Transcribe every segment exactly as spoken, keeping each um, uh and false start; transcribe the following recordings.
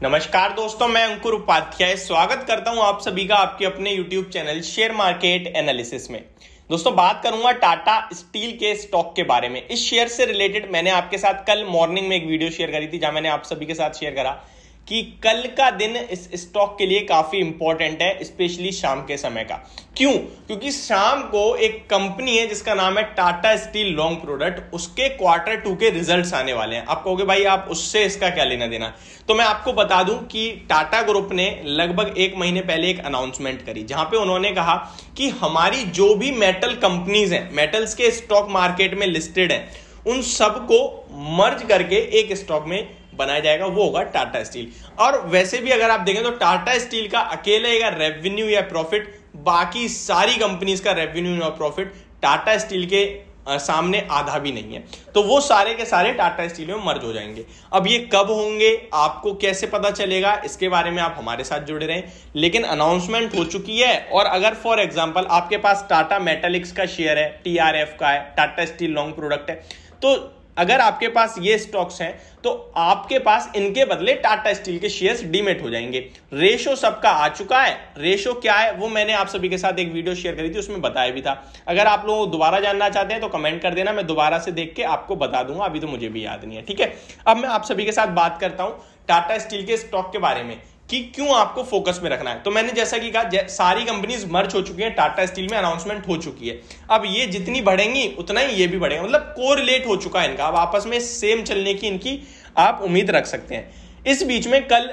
नमस्कार दोस्तों, मैं अंकुर उपाध्याय स्वागत करता हूं आप सभी का आपके अपने YouTube channel share market analysis में। दोस्तों बात करूंगा टाटा स्टील के स्टॉक के बारे में। इस शेयर से रिलेटेड मैंने आपके साथ कल मॉर्निंग में एक वीडियो शेयर करी थी, जहां मैंने आप सभी के साथ शेयर करा कि कल का दिन इस स्टॉक के लिए काफी इंपॉर्टेंट है, स्पेशली शाम के समय का। क्यों? क्योंकि शाम को एक कंपनी है जिसका नाम है टाटा स्टील लॉन्ग प्रोडक्ट, उसके क्वार्टर टू के रिजल्ट्स आने वाले हैं। आप कहोगे भाई आप उससे इसका क्या लेना देना, तो मैं आपको बता दूं कि टाटा ग्रुप ने लगभग एक महीने पहले एक अनाउंसमेंट करी, जहां पे उन्होंने कहा कि हमारी जो भी मेटल कंपनीज हैं, मेटल्स के स्टॉक मार्केट में लिस्टेड हैं, उन सबको मर्ज करके एक स्टॉक में बनाया जाएगा, वो होगा टाटा स्टील। और वैसे भी अगर आप देखें तो टाटा स्टील का अकेले का रेवेन्यू या प्रॉफिट बाकी सारी कंपनीज का रेवेन्यू और प्रॉफिट टाटा स्टील के आ, सामने आधा भी नहीं है, तो वो सारे के सारे टाटा स्टील में मर्ज हो जाएंगे। अब ये कब होंगे, आपको कैसे पता चलेगा, इसके बारे में आप हमारे साथ जुड़े रहें। लेकिन अनाउंसमेंट हो चुकी है, और अगर फॉर एग्जांपल आपके पास टाटा मेटालिक्स का शेयर है, टीआरएफ का है, टाटा स्टील लॉन्ग प्रोडक्ट है, तो अगर आपके पास ये स्टॉक्स हैं तो आपके पास इनके बदले टाटा स्टील के शेयर्स डीमेट हो जाएंगे। रेशो सबका आ चुका है। रेशो क्या है वो मैंने आप सभी के साथ एक वीडियो शेयर करी थी, उसमें बताया भी था। अगर आप लोग दोबारा जानना चाहते हैं तो कमेंट कर देना, मैं दोबारा से देख के आपको बता दूंगा, अभी तो मुझे भी याद नहीं है। ठीक है, अब मैं आप सभी के साथ बात करता हूं टाटा स्टील के स्टॉक के बारे में कि क्यों आपको फोकस में रखना है। तो मैंने जैसा कि कहा, सारी कंपनीज मर्ज हो चुकी हैं, टाटा स्टील में अनाउंसमेंट हो चुकी है। अब ये जितनी बढ़ेंगी उतना ही ये भी बढ़ेगा, मतलब कोरिलेट हो चुका है इनका, अब आपस में सेम चलने की इनकी आप उम्मीद रख सकते हैं। इस बीच में कल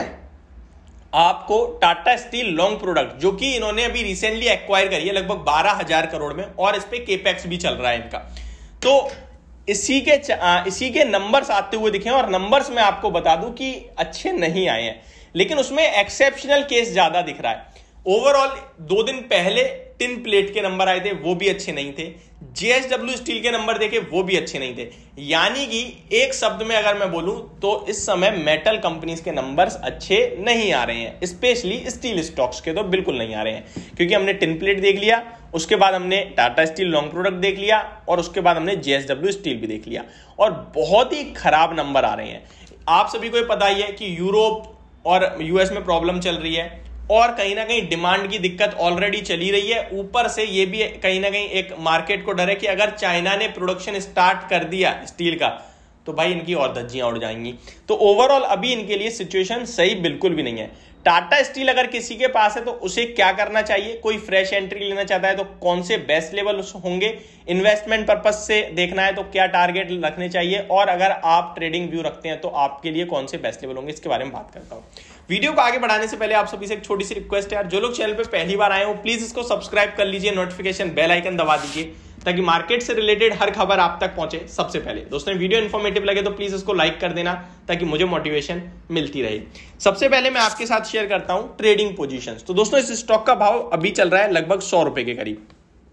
आपको टाटा स्टील लॉन्ग प्रोडक्ट, जो कि इन्होंने अभी रिसेंटली एक्वायर करी है लगभग बारह हजार करोड़ में, और इस पे केपेक्स भी चल रहा है इनका, तो इसी के इसी के नंबर्स आते हुए दिखे। और नंबर्स में आपको बता दूं कि अच्छे नहीं आए हैं, लेकिन उसमें एक्सेप्शनल केस ज्यादा दिख रहा है। ओवरऑल दो दिन पहले टिन प्लेट के नंबर आए थे, वो भी अच्छे नहीं थे। जेएसडब्ल्यू स्टील के नंबर देखे, वो भी अच्छे नहीं थे। यानी कि एक शब्द में अगर मैं बोलूं तो इस समय मेटल कंपनीज के नंबर्स अच्छे नहीं आ रहे हैं, स्पेशली स्टील स्टॉक्स के तो बिल्कुल नहीं आ रहे हैं। क्योंकि हमने टिन प्लेट देख लिया, उसके बाद हमने टाटा स्टील लॉन्ग प्रोडक्ट देख लिया, और उसके बाद हमने जेएसडब्ल्यू स्टील भी देख लिया, और बहुत ही खराब नंबर आ रहे हैं। आप सभी को पता ही है कि यूरोप और यूएस में प्रॉब्लम चल रही है, और कहीं ना कहीं डिमांड की दिक्कत ऑलरेडी चली रही है। ऊपर से ये भी कहीं ना कहीं एक मार्केट को डर है कि अगर चाइना ने प्रोडक्शन स्टार्ट कर दिया स्टील का, तो भाई इनकी और धज्जियां उड़ जाएंगी। तो ओवरऑल अभी इनके लिए सिचुएशन सही बिल्कुल भी नहीं है। टाटा स्टील अगर किसी के पास है तो उसे क्या करना चाहिए, कोई फ्रेश एंट्री लेना चाहता है तो कौन से बेस्ट लेवल होंगे, इन्वेस्टमेंट पर्पज से देखना है तो क्या टारगेट रखने चाहिए, और अगर आप ट्रेडिंग व्यू रखते हैं तो आपके लिए कौन से बेस्ट लेवल होंगे, इसके बारे में बात करता हूं। वीडियो को आगे बढ़ाने से पहले आप सभी से एक छोटी सी रिक्वेस्ट है यार, जो लोग चैनल पे पहली बार आए हो प्लीज इसको सब्सक्राइब कर लीजिए, नोटिफिकेशन बेल आइकन दबा दीजिए, ताकि मार्केट से रिलेटेड हर खबर आप तक पहुंचे सबसे पहले। दोस्तों वीडियो इन्फॉर्मेटिव लगे तो प्लीज इसको लाइक कर देना, ताकि मुझे मोटिवेशन मिलती रहे। सबसे पहले मैं आपके साथ शेयर करता हूं ट्रेडिंग पोजीशंस। तो दोस्तों इस स्टॉक का भाव अभी चल रहा है लगभग सौ रुपए के करीब।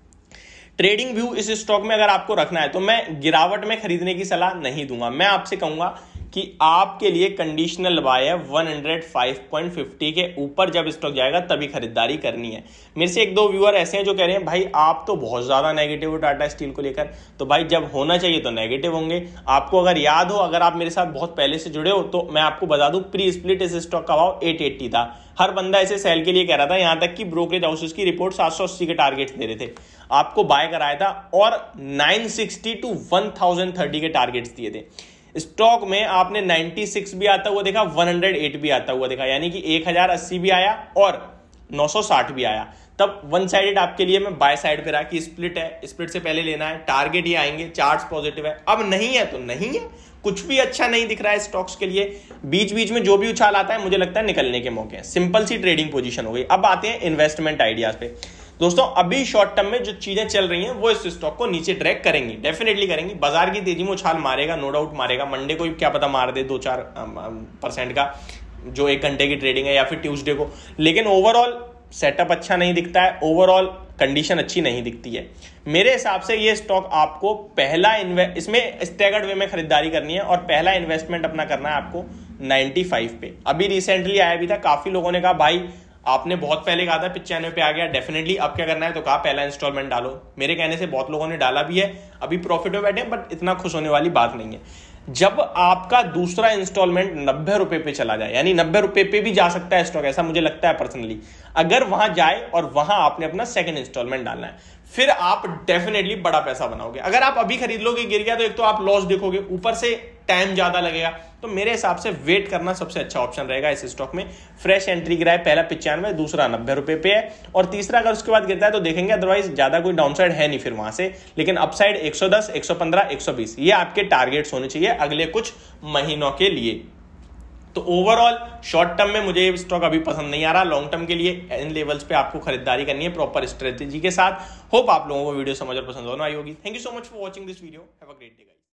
ट्रेडिंग व्यू इस स्टॉक में अगर आपको रखना है तो मैं गिरावट में खरीदने की सलाह नहीं दूंगा। मैं आपसे कहूंगा कि आपके लिए कंडीशनल बाय है एक सौ पाँच पॉइंट पचास के ऊपर, जब स्टॉक जाएगा तभी खरीदारी करनी है। मेरे से एक दो व्यूअर ऐसे हैं जो कह रहे हैं भाई आप तो बहुत ज्यादा नेगेटिव हो टाटा स्टील को लेकर, तो भाई जब होना चाहिए तो नेगेटिव होंगे। आपको अगर याद हो, अगर आप मेरे साथ बहुत पहले से जुड़े हो, तो मैं आपको बता दूं प्री स्प्लिट इस स्टॉक का भाव आठ सौ अस्सी था। हर बंदा इसे सेल के लिए कह रहा था, यहां तक कि ब्रोकरेज हाउसेस की रिपोर्ट सात सौ अस्सी के टारगेट दे रहे थे, आपको बाय कराया था, और नौ सौ साठ टू एक हज़ार तीस के टारगेट्स दिए थे। स्टॉक में आपने छियानवे भी आता हुआ देखा, एक सौ आठ भी आता हुआ देखा, यानी कि एक हज़ार अस्सी भी आया और नौ सौ साठ भी आया। तब वन साइडेड आपके लिए मैं बाय साइड पे रहा कि स्प्लिट है, स्प्लिट से पहले लेना है, टारगेट ये आएंगे, चार्ट्स पॉजिटिव है। अब नहीं है तो नहीं है, कुछ भी अच्छा नहीं दिख रहा है स्टॉक्स के लिए। बीच बीच में जो भी उछाल आता है मुझे लगता है निकलने के मौके हैं। सिंपल सी ट्रेडिंग पोजीशन हो गई। अब आते हैं इन्वेस्टमेंट आइडियाज पे। दोस्तों अभी शॉर्ट टर्म में जो चीजें चल रही हैं वो इस स्टॉक को नीचे ड्रैग करेंगी, डेफिनेटली करेंगी। बाजार की तेजी में उछाल मारेगा, नो डाउट मारेगा। मंडे को क्या पता मार दे दो चार परसेंट का, जो एक घंटे की ट्रेडिंग है, या फिर ट्यूसडे को। लेकिन ओवरऑल सेटअप अच्छा नहीं दिखता है, ओवरऑल कंडीशन अच्छी नहीं दिखती है। मेरे हिसाब से ये स्टॉक आपको पहला इन्वेस्ट इसमें स्टैगर्ड वे में खरीदारी करनी है, और पहला इन्वेस्टमेंट अपना करना है आपको पचानवे पे। अभी रिसेंटली आया भी था, काफी लोगों ने कहा भाई आपने बहुत पहले कहा था पचानवे पे आ गया, डेफिनेटली अब क्या करना है, तो कहा पहला इंस्टॉलमेंट डालो। मेरे कहने से बहुत लोगों ने डाला भी है, अभी प्रॉफिट में बैठे, बट इतना खुश होने वाली बात नहीं है। जब आपका दूसरा इंस्टॉलमेंट नब्बे रुपए पे चला जाए, यानी नब्बे रुपए पे भी जा सकता है स्टॉक, ऐसा मुझे लगता है पर्सनली, अगर वहां जाए और वहां आपने अपना सेकंड इंस्टॉलमेंट डालना है, फिर आप डेफिनेटली बड़ा पैसा बनाओगे। अगर आप अभी खरीद लोगे, गिर गया, तो एक तो आप लॉस देखोगे, ऊपर से टाइम ज्यादा लगेगा। तो मेरे हिसाब से वेट करना सबसे अच्छा ऑप्शन रहेगा इस स्टॉक में। फ्रेश एंट्री गिरा है, पहला पिचानवे, दूसरा नब्बे रुपए पे है, और तीसरा अगर उसके बाद गिरता है तो देखेंगे, अदरवाइज ज्यादा कोई डाउनसाइड है नहीं फिर वहां से। लेकिन अपसाइड एक सौ दस, एक सौ पंद्रह, एक सौ बीस ये आपके टारगेट्स होने चाहिए अगले कुछ महीनों के लिए। तो ओवरऑल शॉर्ट टर्म में मुझे ये स्टॉक अभी पसंद नहीं आ रहा। लॉन्ग टर्म के लिए इन लेवल्स पे आपको खरीदारी करनी है प्रॉपर स्ट्रेटेजी के साथ। होप आप लोगों को वीडियो समझ और पसंद होना आई होगी। Thank you so much for watching this video. Have a great day guys.